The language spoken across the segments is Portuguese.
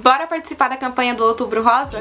Bora participar da campanha do Outubro Rosa?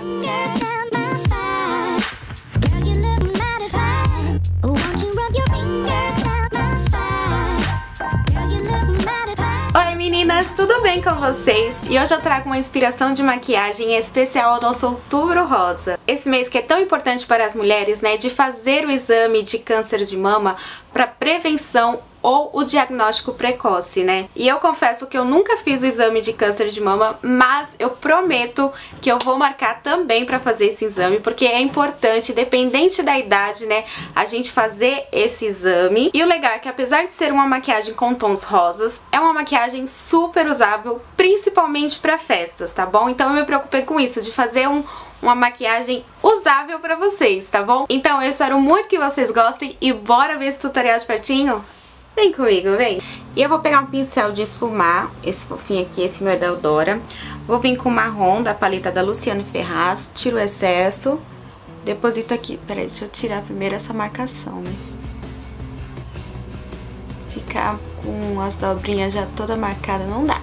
Oi meninas, tudo bem com vocês? E hoje eu trago uma inspiração de maquiagem especial ao nosso Outubro Rosa. Esse mês que é tão importante para as mulheres, né, de fazer o exame de câncer de mama para prevenção ou o diagnóstico precoce, né? E eu confesso que eu nunca fiz o exame de câncer de mama, mas eu prometo que eu vou marcar também para fazer esse exame, porque é importante, independente da idade, né, a gente fazer esse exame. E o legal é que, apesar de ser uma maquiagem com tons rosas, é uma maquiagem super usável, principalmente para festas, tá bom? Então eu me preocupei com isso, de fazer uma maquiagem usável pra vocês, tá bom? Então eu espero muito que vocês gostem e bora ver esse tutorial de pertinho? Vem comigo, vem! E eu vou pegar um pincel de esfumar, esse fofinho aqui, esse meu é da Eudora. Vou vir com o marrom da paleta da Luciane Ferraz, tiro o excesso, deposito aqui. Peraí, deixa eu tirar primeiro essa marcação, né? Ficar com as dobrinhas já toda marcada não dá.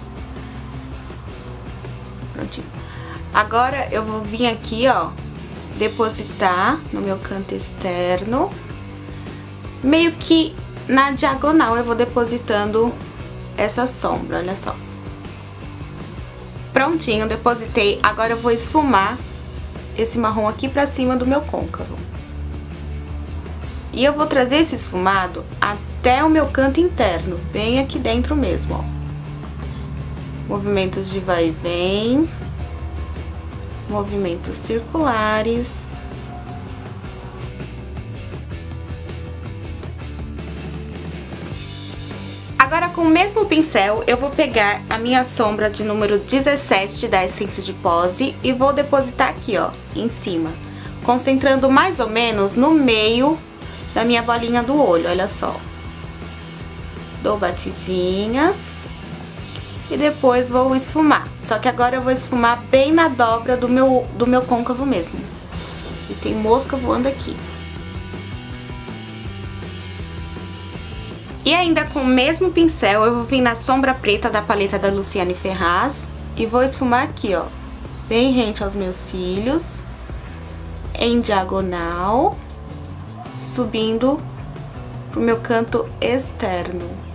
Prontinho. Agora eu vou vir aqui, ó, depositar no meu canto externo, meio que na diagonal eu vou depositando essa sombra, olha só. Prontinho, depositei. Agora eu vou esfumar esse marrom aqui pra cima do meu côncavo. E eu vou trazer esse esfumado até o meu canto interno, bem aqui dentro mesmo, ó. Movimentos de vai e vem. Movimentos circulares. Agora com o mesmo pincel eu vou pegar a minha sombra de número 17 da Essência de Pose e vou depositar aqui, ó, em cima, concentrando mais ou menos no meio da minha bolinha do olho, olha só. Dou batidinhas. E depois vou esfumar. Só que agora eu vou esfumar bem na dobra do meu côncavo mesmo. E tem mosca voando aqui. E ainda com o mesmo pincel, eu vou vir na sombra preta da paleta da Luciane Ferraz. E vou esfumar aqui, ó. Bem rente aos meus cílios. Em diagonal. Subindo pro meu canto externo.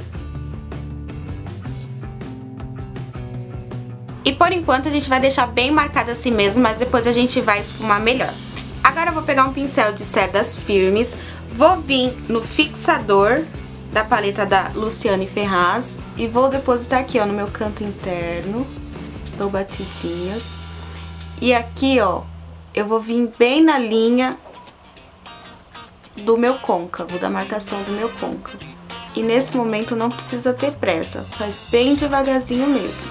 E por enquanto a gente vai deixar bem marcado assim mesmo, mas depois a gente vai esfumar melhor. Agora eu vou pegar um pincel de cerdas firmes, vou vir no fixador da paleta da Luciane Ferraz e vou depositar aqui, ó, no meu canto interno, dou batidinhas. E aqui, ó, eu vou vir bem na linha do meu côncavo, da marcação do meu côncavo. E nesse momento não precisa ter pressa, faz bem devagarzinho mesmo.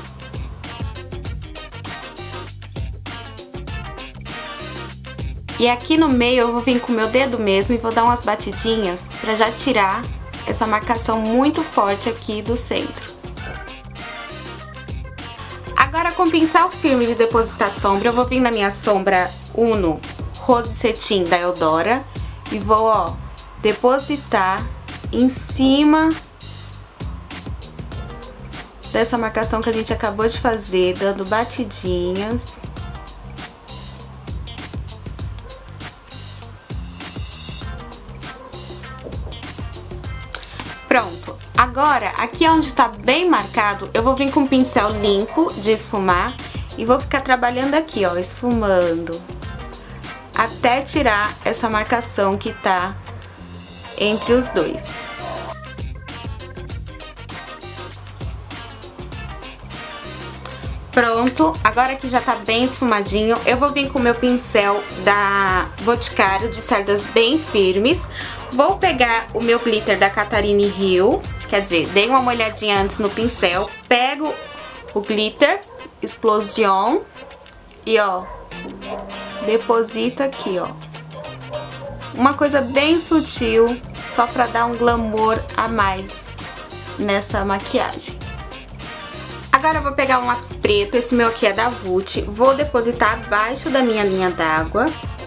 E aqui no meio eu vou vir com o meu dedo mesmo e vou dar umas batidinhas pra já tirar essa marcação muito forte aqui do centro. Agora com o pincel firme de depositar sombra, eu vou vir na minha sombra Uno Rose Cetim da Eudora e vou, ó, depositar em cima dessa marcação que a gente acabou de fazer, dando batidinhas. Pronto, agora aqui onde tá bem marcado, eu vou vir com um pincel limpo de esfumar e vou ficar trabalhando aqui, ó, esfumando, até tirar essa marcação que tá entre os dois. Pronto, agora que já tá bem esfumadinho, eu vou vir com o meu pincel da Boticário de cerdas bem firmes. Vou pegar o meu glitter da Catarine Hill, quer dizer, dei uma molhadinha antes no pincel. Pego o glitter Explosion e, ó, deposito aqui, ó. Uma coisa bem sutil, só pra dar um glamour a mais nessa maquiagem. Agora eu vou pegar um lápis preto, esse meu aqui é da Vult, vou depositar abaixo da minha linha d'água.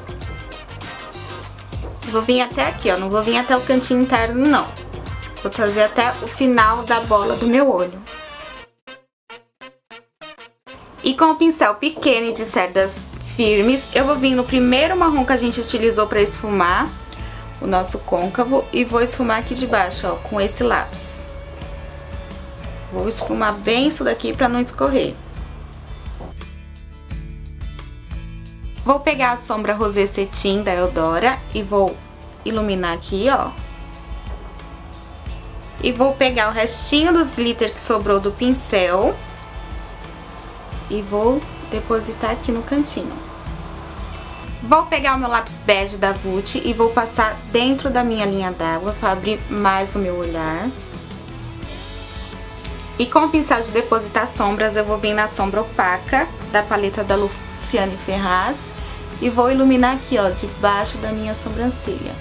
Vou vir até aqui, ó, não vou vir até o cantinho interno, não. Vou trazer até o final da bola do meu olho. E com o pincel pequeno de cerdas firmes, eu vou vir no primeiro marrom que a gente utilizou para esfumar o nosso côncavo e vou esfumar aqui de baixo, ó, com esse lápis. Vou esfumar bem isso daqui para não escorrer. Vou pegar a sombra Rosé Cetim da Eudora e vou iluminar aqui, ó. E vou pegar o restinho dos glitter que sobrou do pincel e vou depositar aqui no cantinho. Vou pegar o meu lápis bege da Vult e vou passar dentro da minha linha d'água para abrir mais o meu olhar. E com o pincel de depositar sombras, eu vou vir na sombra opaca da paleta da Luciane Ferraz e vou iluminar aqui, ó, debaixo da minha sobrancelha.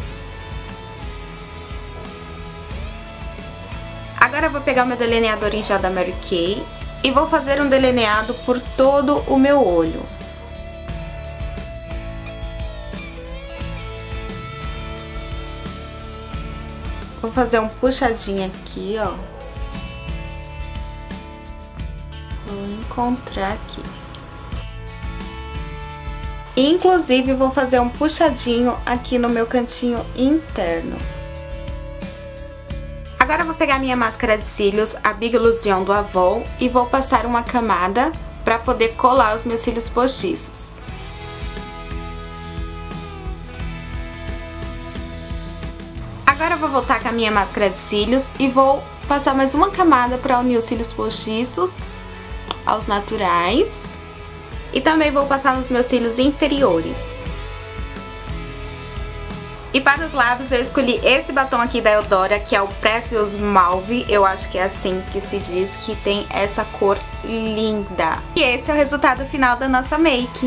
Agora eu vou pegar o meu delineador em gel da Mary Kay e vou fazer um delineado por todo o meu olho. Vou fazer um puxadinho aqui, ó. Vou encontrar aqui. Inclusive, vou fazer um puxadinho aqui no meu cantinho interno. Agora eu vou pegar minha máscara de cílios, a Big Illusion do Avon, e vou passar uma camada para poder colar os meus cílios postiços. Agora eu vou voltar com a minha máscara de cílios e vou passar mais uma camada para unir os cílios postiços aos naturais. E também vou passar nos meus cílios inferiores. E para os lábios eu escolhi esse batom aqui da Eudora, que é o Precious Mauve, eu acho que é assim que se diz, que tem essa cor linda. E esse é o resultado final da nossa make.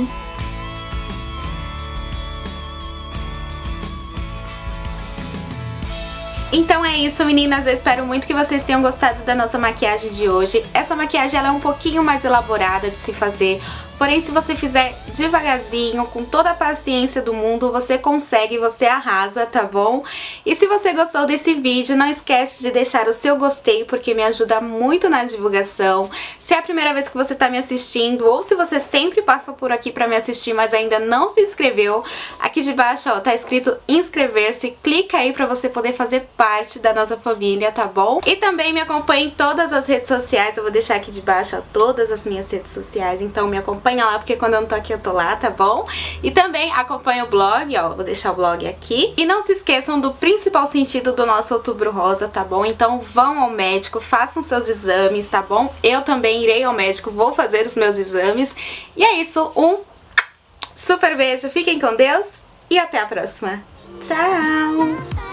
Então é isso, meninas, eu espero muito que vocês tenham gostado da nossa maquiagem de hoje. Essa maquiagem ela é um pouquinho mais elaborada de se fazer, porém se você fizer devagarzinho, com toda a paciência do mundo, você consegue, você arrasa, tá bom? E se você gostou desse vídeo, não esquece de deixar o seu gostei, porque me ajuda muito na divulgação. Se é a primeira vez que você tá me assistindo, ou se você sempre passa por aqui pra me assistir, mas ainda não se inscreveu, aqui de baixo, ó, tá escrito inscrever-se, clica aí pra você poder fazer parte da nossa família, tá bom? E também me acompanhe em todas as redes sociais, eu vou deixar aqui de baixo, ó, todas as minhas redes sociais, então me acompanha lá, porque quando eu não tô aqui eu tô lá, tá bom? E também acompanha o blog, ó, vou deixar o blog aqui. E não se esqueçam do principal sentido do nosso Outubro Rosa, tá bom? Então vão ao médico, façam seus exames, tá bom? Eu também irei ao médico, vou fazer os meus exames. E é isso, um super beijo, fiquem com Deus e até a próxima. Tchau!